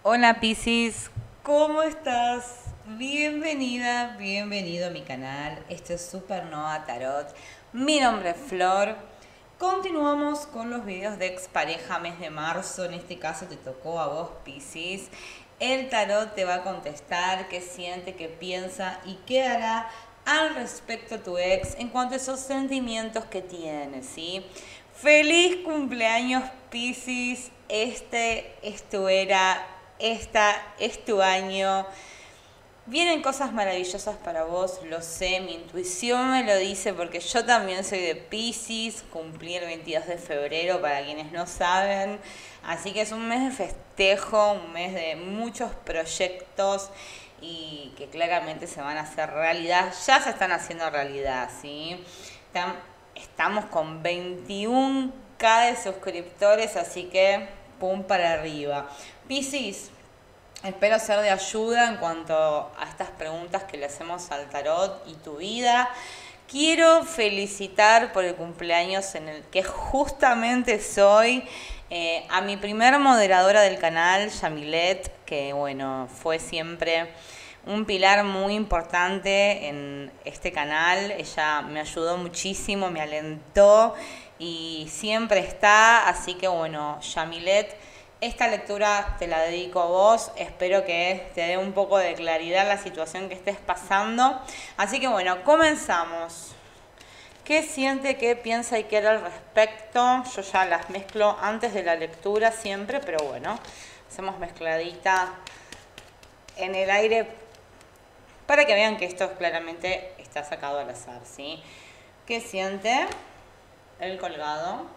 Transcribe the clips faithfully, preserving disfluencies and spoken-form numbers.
Hola Piscis, ¿cómo estás? Bienvenida, bienvenido a mi canal. Esto es Supernova Tarot. Mi nombre es Flor. Continuamos con los videos de expareja mes de marzo. En este caso te tocó a vos, Piscis. El tarot te va a contestar qué siente, qué piensa y qué hará al respecto a tu ex en cuanto a esos sentimientos que tiene, ¿sí? Feliz cumpleaños, Piscis. Este es tu era. Esta es tu año. Vienen cosas maravillosas para vos, lo sé, mi intuición me lo dice porque yo también soy de Piscis, cumplí el veintidós de febrero para quienes no saben, así que es un mes de festejo, un mes de muchos proyectos y que claramente se van a hacer realidad, ya se están haciendo realidad, ¿sí? Están, estamos con veintiuno k de suscriptores, así que pum para arriba. Piscis, espero ser de ayuda en cuanto a estas preguntas que le hacemos al tarot y tu vida. Quiero felicitar por el cumpleaños en el que justamente soy eh, a mi primer moderadora del canal, Yamilet, que bueno, fue siempre un pilar muy importante en este canal. Ella me ayudó muchísimo, me alentó y siempre está. Así que bueno, Yamilet, esta lectura te la dedico a vos, espero que te dé un poco de claridad la situación que estés pasando. Así que bueno, comenzamos. ¿Qué siente, qué piensa y qué hará al respecto? Yo ya las mezclo antes de la lectura siempre, pero bueno, hacemos mezcladita en el aire para que vean que esto claramente está sacado al azar, ¿sí? ¿Qué siente el colgado?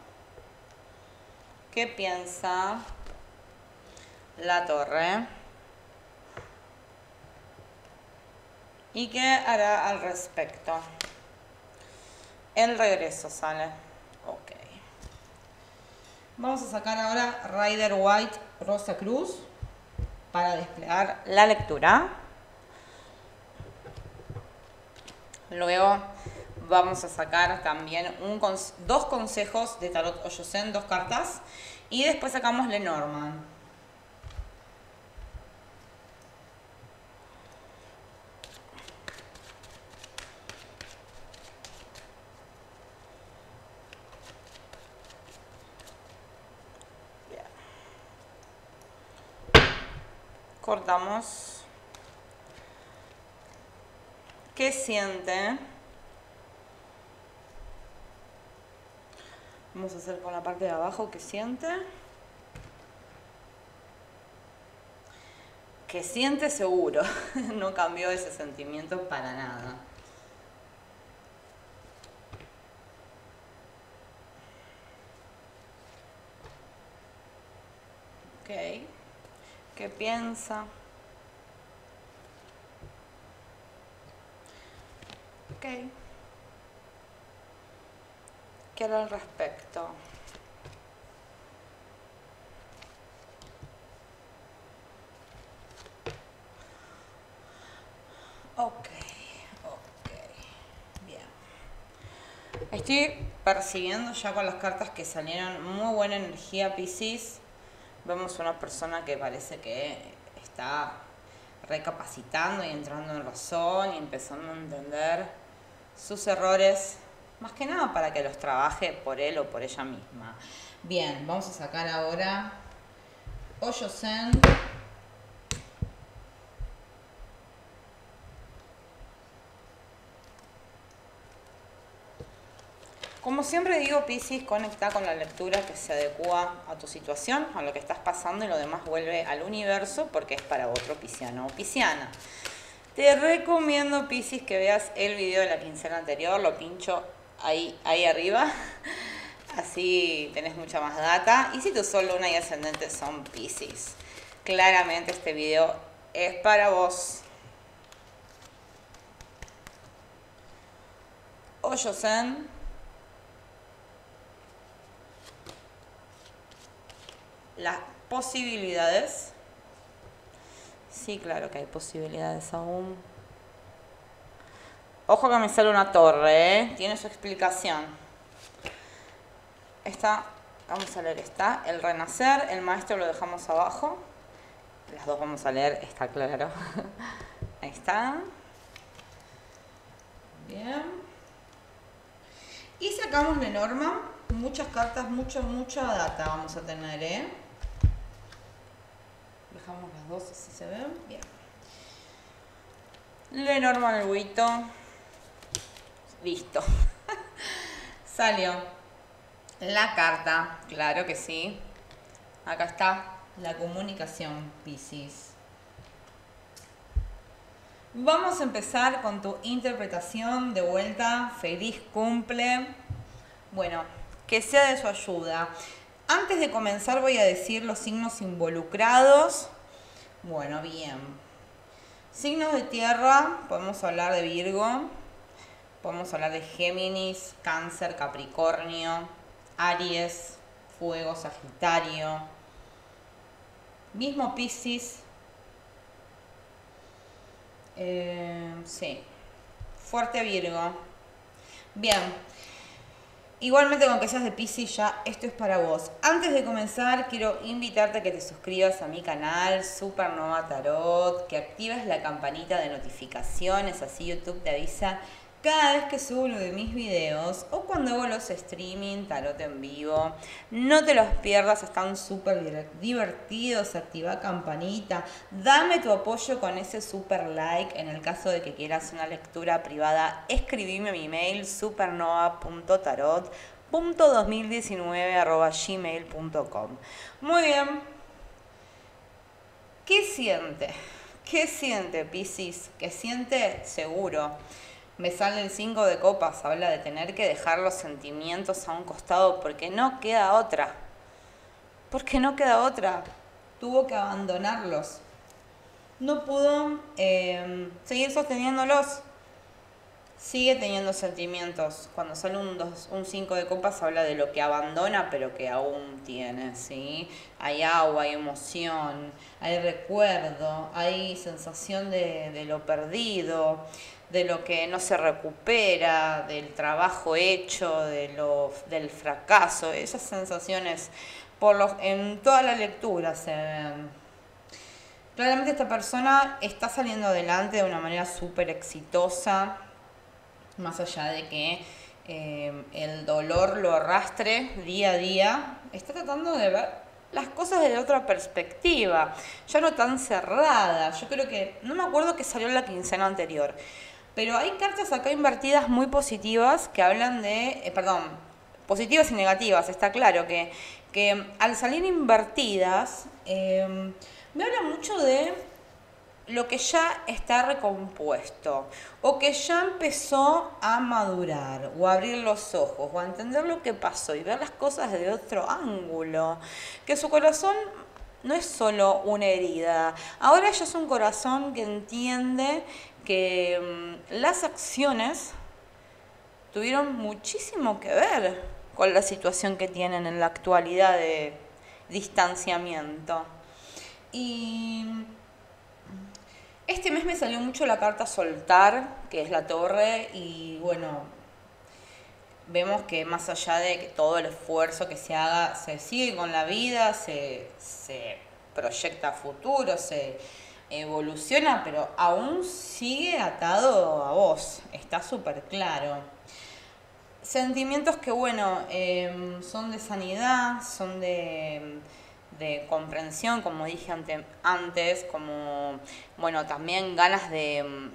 ¿Qué piensa la torre? ¿Y qué hará al respecto? El regreso sale. Ok. Vamos a sacar ahora Rider White Rosa Cruz para desplegar la lectura. Luego vamos a sacar también un, dos consejos de Tarot Oyosen, dos cartas. Y después sacamos Lenormand. Cortamos. ¿Qué siente? Vamos a hacer con la parte de abajo. ¿Qué siente? ¿Qué siente? Seguro. No cambió ese sentimiento para nada. Ok. ¿Qué piensa? Ok. ¿Qué hará al respecto? Ok, ok, bien. Estoy percibiendo ya con las cartas que salieron muy buena energía, Piscis. Vemos una persona que parece que está recapacitando y entrando en razón y empezando a entender sus errores, más que nada para que los trabaje por él o por ella misma. Bien, vamos a sacar ahora Oyosen. Como siempre digo, Piscis, conecta con la lectura que se adecua a tu situación, a lo que estás pasando, y lo demás vuelve al universo porque es para otro pisciano o pisciana. Te recomiendo, Piscis, que veas el video de la quincena anterior, lo pincho ahí, ahí arriba, así tenés mucha más data. Y si tu sol, luna y ascendente son Piscis, claramente este video es para vos. Oyosen. Las posibilidades. Sí, claro que hay posibilidades aún. Ojo que me sale una torre, ¿eh? Tiene su explicación. Esta, vamos a leer esta. El renacer, el maestro lo dejamos abajo. las dos vamos a leer, está claro. Ahí está. Bien. Y sacamos Lenormand. Muchas cartas, mucha, mucha data vamos a tener, ¿eh? Dejamos las dos así se ven. Bien. Lenormand el huito. Listo. Salió la carta, claro que sí. Acá está la comunicación, Piscis. Vamos a empezar con tu interpretación de vuelta. Feliz cumple. Bueno, que sea de su ayuda. Antes de comenzar voy a decir los signos involucrados. Bueno, bien. Signos de tierra, podemos hablar de Virgo. Podemos hablar de Géminis, Cáncer, Capricornio, Aries, Fuego, Sagitario. Mismo Piscis. Eh, sí. Fuerte Virgo. Bien. Igualmente, con que seas de Piscis, ya esto es para vos. Antes de comenzar, quiero invitarte a que te suscribas a mi canal Supernova Tarot, que actives la campanita de notificaciones, así YouTube te avisa cada vez que subo uno de mis videos o cuando hago los streaming, tarot en vivo. No te los pierdas, están súper divertidos. Activa campanita, dame tu apoyo con ese super like. En el caso de que quieras una lectura privada, escribime mi email supernova punto tarot punto dos mil diecinueve arroba gmail punto com. Muy bien. ¿Qué siente? ¿Qué siente, Piscis? ¿Qué siente? Seguro. Me sale el cinco de copas, habla de tener que dejar los sentimientos a un costado porque no queda otra. Porque no queda otra. Tuvo que abandonarlos. No pudo eh, seguir sosteniéndolos. Sigue teniendo sentimientos. Cuando sale un, dos, un cinco de copas habla de lo que abandona pero que aún tiene, ¿sí? Hay agua, hay emoción, hay recuerdo, hay sensación de, de lo perdido, de lo que no se recupera, del trabajo hecho, de lo, del fracaso. Esas sensaciones por los, en toda la lectura se ven. Claramente esta persona está saliendo adelante de una manera súper exitosa, más allá de que eh, el dolor lo arrastre día a día. Está tratando de ver las cosas desde otra perspectiva, ya no tan cerrada. Yo creo que, no me acuerdo que salió en la quincena anterior, pero hay cartas acá invertidas muy positivas que hablan de, eh, perdón, positivas y negativas. Está claro que, que al salir invertidas, eh, me habla mucho de lo que ya está recompuesto, o que ya empezó a madurar, o a abrir los ojos, o a entender lo que pasó y ver las cosas desde otro ángulo. Que su corazón no es solo una herida, ahora ya es un corazón que entiende que um, las acciones tuvieron muchísimo que ver con la situación que tienen en la actualidad de distanciamiento. Y este mes me salió mucho la carta soltar, que es la torre, y bueno, vemos que más allá de que todo el esfuerzo que se haga, se sigue con la vida, se, se proyecta a futuro, se evoluciona, pero aún sigue atado a vos, está súper claro. Sentimientos que, bueno, eh, son de sanidad, son de, de comprensión, como dije ante, antes, como, bueno, también ganas de,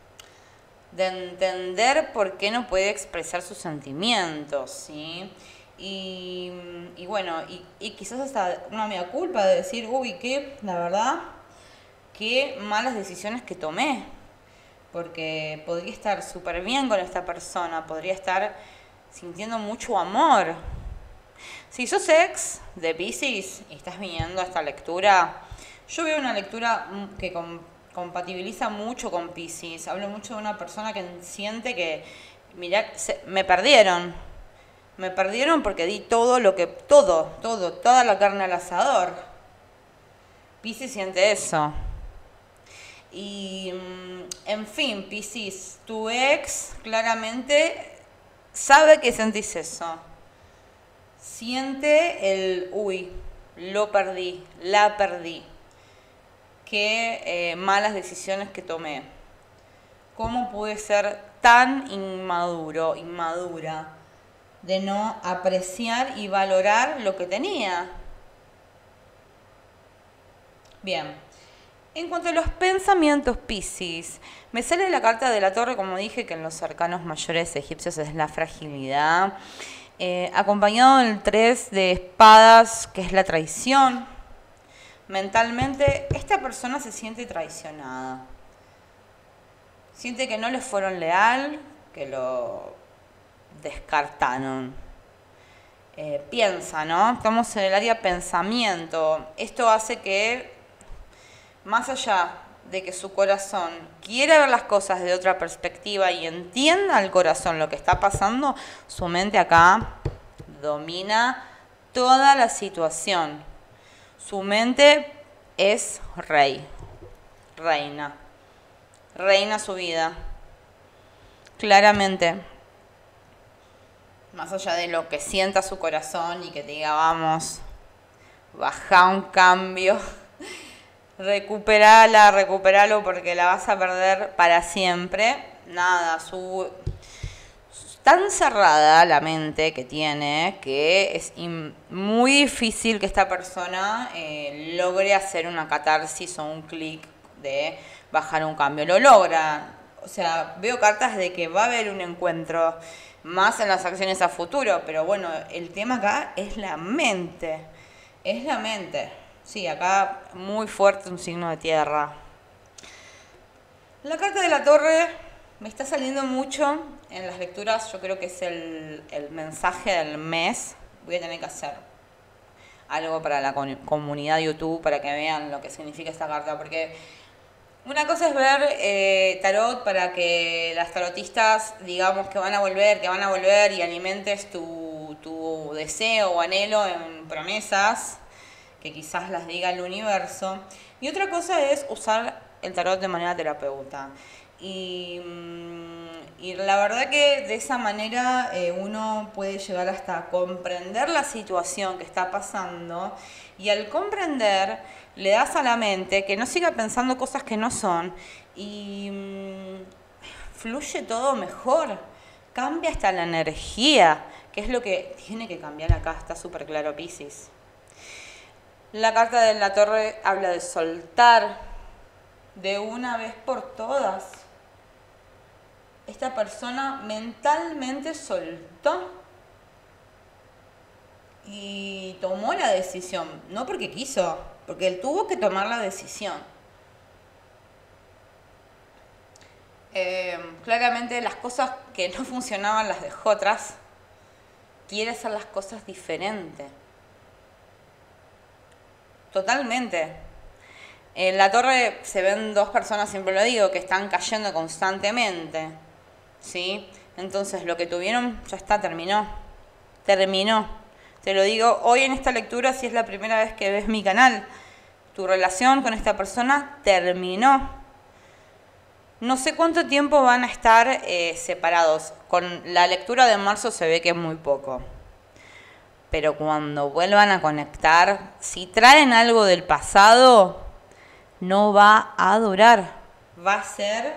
de entender por qué no puede expresar sus sentimientos, ¿sí? Y, y bueno, y, y quizás hasta una mea culpa de decir, uy, qué, la verdad, qué malas decisiones que tomé, porque podría estar súper bien con esta persona, podría estar sintiendo mucho amor. Si sos ex de Piscis y estás viendo esta lectura, yo veo una lectura que com- compatibiliza mucho con Piscis. Hablo mucho de una persona que siente que, mirá, se, me perdieron. Me perdieron porque di todo lo que, todo, todo, toda la carne al asador. Piscis siente eso. Y, en fin, Piscis, tu ex claramente sabe que sentís eso. Siente el, uy, lo perdí, la perdí. qué eh, malas decisiones que tomé. ¿Cómo pude ser tan inmaduro, inmadura, de no apreciar y valorar lo que tenía? Bien. En cuanto a los pensamientos Piscis, me sale la carta de la Torre, como dije, que en los arcanos mayores egipcios es la fragilidad, eh, acompañado del tres de espadas, que es la traición. Mentalmente, esta persona se siente traicionada. Siente que no le fueron leal, que lo descartaron. Eh, piensa, ¿no? Estamos en el área pensamiento. Esto hace que, más allá de que su corazón quiera ver las cosas de otra perspectiva y entienda al corazón lo que está pasando, su mente acá domina toda la situación. Su mente es rey, reina, reina su vida, claramente. Más allá de lo que sienta su corazón y que te diga, vamos, baja un cambio, recuperala, recuperalo porque la vas a perder para siempre. Nada, su tan cerrada la mente que tiene que es muy difícil que esta persona eh, logre hacer una catarsis o un clic de bajar un cambio. Lo logra. O sea, veo cartas de que va a haber un encuentro más en las acciones a futuro, pero bueno, el tema acá es la mente. Es la mente. Sí, acá muy fuerte un signo de tierra. La carta de la Torre me está saliendo mucho en las lecturas. Yo creo que es el, el mensaje del mes. Voy a tener que hacer algo para la comunidad de YouTube para que vean lo que significa esta carta. Porque una cosa es ver eh, tarot para que las tarotistas digamos que van a volver, que van a volver y alimentes tu, tu deseo o anhelo en promesas que quizás las diga el universo. Y otra cosa es usar el tarot de manera terapeuta. Y, y la verdad que de esa manera eh, uno puede llegar hasta comprender la situación que está pasando, y al comprender le das a la mente que no siga pensando cosas que no son y mmm, fluye todo mejor, cambia hasta la energía, que es lo que tiene que cambiar acá, está súper claro, Piscis. La carta de la Torre habla de soltar de una vez por todas. Esta persona mentalmente soltó y tomó la decisión, no porque quiso, porque él tuvo que tomar la decisión. Eh, claramente las cosas que no funcionaban las dejó atrás. Quiere hacer las cosas diferentes. Totalmente. En la Torre se ven dos personas, siempre lo digo, que están cayendo constantemente, ¿sí? Entonces lo que tuvieron ya está, terminó. Terminó. Te lo digo hoy en esta lectura, si es la primera vez que ves mi canal. Tu relación con esta persona terminó. No sé cuánto tiempo van a estar eh, separados. Con la lectura de marzo se ve que es muy poco. Pero cuando vuelvan a conectar, si traen algo del pasado, no va a durar. Va a ser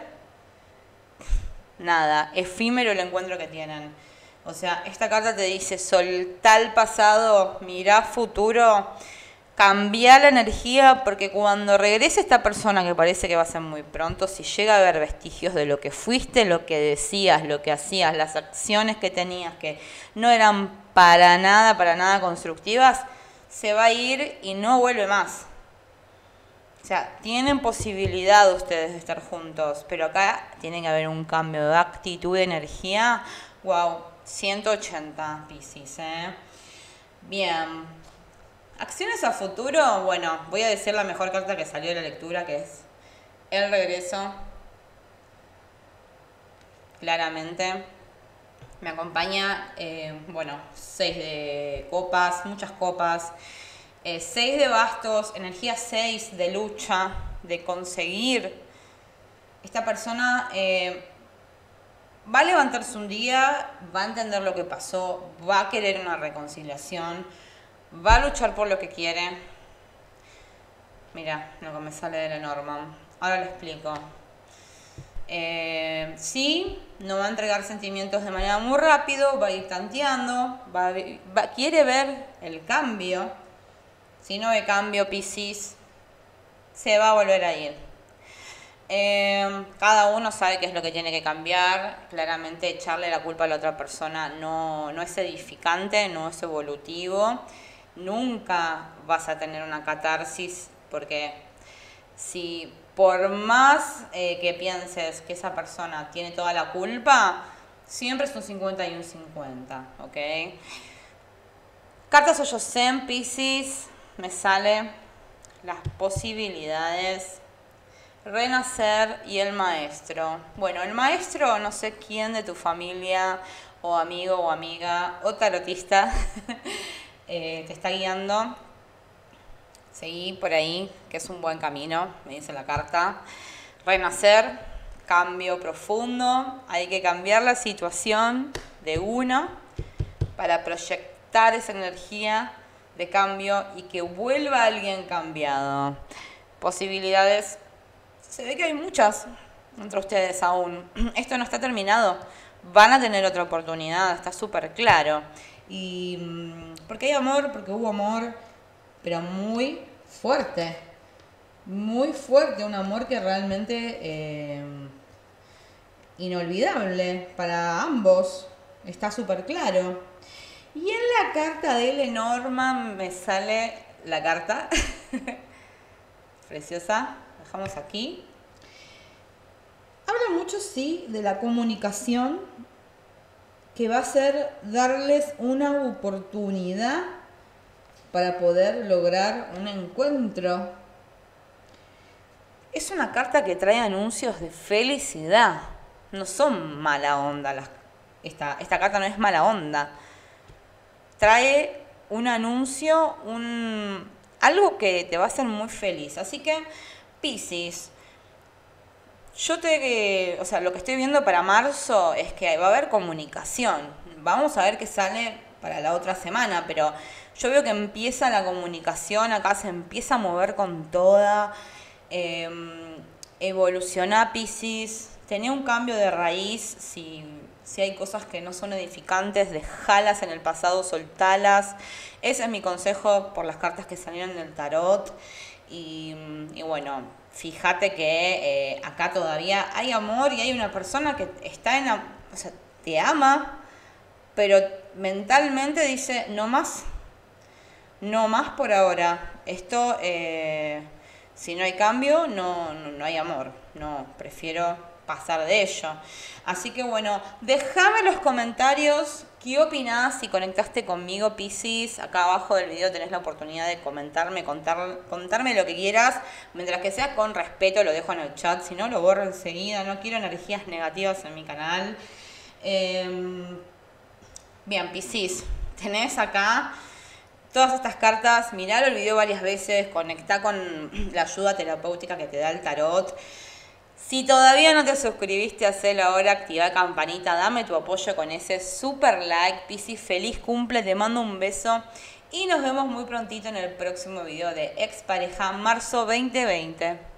nada, efímero el encuentro que tienen. O sea, esta carta te dice, soltá el pasado, mirá futuro, cambiá la energía, porque cuando regrese esta persona, que parece que va a ser muy pronto, si llega a haber vestigios de lo que fuiste, lo que decías, lo que hacías, las acciones que tenías, que no eran para nada, para nada constructivas, se va a ir y no vuelve más. O sea, tienen posibilidad ustedes de estar juntos, pero acá tiene que haber un cambio de actitud, de energía. Wow, ciento ochenta, Piscis, ¿eh? Bien. Acciones a futuro, bueno, voy a decir la mejor carta que salió de la lectura, que es el regreso. Claramente. Me acompaña, eh, bueno, seis de copas, muchas copas. Eh, seis de bastos, energía seis de lucha, de conseguir. Esta persona eh, va a levantarse un día, va a entender lo que pasó, va a querer una reconciliación, va a luchar por lo que quiere. Mira lo que me sale de la norma. Ahora lo explico. Eh, sí, no va a entregar sentimientos de manera muy rápido, va a ir tanteando, va a, va, quiere ver el cambio. Si no ve cambio, Piscis, se va a volver a ir. Eh, cada uno sabe qué es lo que tiene que cambiar. Claramente echarle la culpa a la otra persona no, no es edificante, no es evolutivo. Nunca vas a tener una catarsis porque si por más eh, que pienses que esa persona tiene toda la culpa, siempre es un cincuenta y un cincuenta, ¿ok? Cartas Oyosen, Piscis, me sale las posibilidades, renacer y el maestro. Bueno, el maestro, no sé quién de tu familia o amigo o amiga o tarotista eh, te está guiando. Seguí por ahí, que es un buen camino, me dice la carta. Renacer, cambio profundo. Hay que cambiar la situación de uno para proyectar esa energía de cambio y que vuelva alguien cambiado. Posibilidades, se ve que hay muchas entre ustedes aún. Esto no está terminado. Van a tener otra oportunidad, está súper claro. Y porque hay amor, porque hubo amor, pero muy fuerte, muy fuerte, un amor que realmente eh, inolvidable para ambos, está súper claro. Y en la carta de Lenormand me sale la carta, preciosa, dejamos aquí. Habla mucho, sí, de la comunicación, que va a ser darles una oportunidad para poder lograr un encuentro. Es una carta que trae anuncios de felicidad. No son mala onda. Las, esta, esta carta no es mala onda. Trae un anuncio, un, algo que te va a hacer muy feliz. Así que, Piscis, yo te, o sea, lo que estoy viendo para marzo es que va a haber comunicación. Vamos a ver qué sale para la otra semana, pero yo veo que empieza la comunicación, acá se empieza a mover con toda, eh, evoluciona Piscis, tenía un cambio de raíz, si, si hay cosas que no son edificantes, dejalas en el pasado, soltalas. Ese es mi consejo por las cartas que salieron del tarot. Y, y bueno, fíjate que eh, acá todavía hay amor y hay una persona que está en la, o sea, te ama, pero mentalmente dice, no más, no más por ahora. Esto, eh, si no hay cambio, no, no, no hay amor. No, prefiero pasar de ello. Así que bueno, déjame en los comentarios qué opinás, si conectaste conmigo, Piscis. Acá abajo del video tenés la oportunidad de comentarme, contar, contarme lo que quieras. Mientras que sea con respeto, lo dejo en el chat. Si no, lo borro enseguida. No quiero energías negativas en mi canal. Eh, Bien, Piscis, tenés acá todas estas cartas. Mirá el video varias veces, conectá con la ayuda terapéutica que te da el tarot. Si todavía no te suscribiste, hacelo ahora, activa campanita, dame tu apoyo con ese super like. Piscis, feliz cumple, te mando un beso y nos vemos muy prontito en el próximo video de Expareja marzo veinte veinte.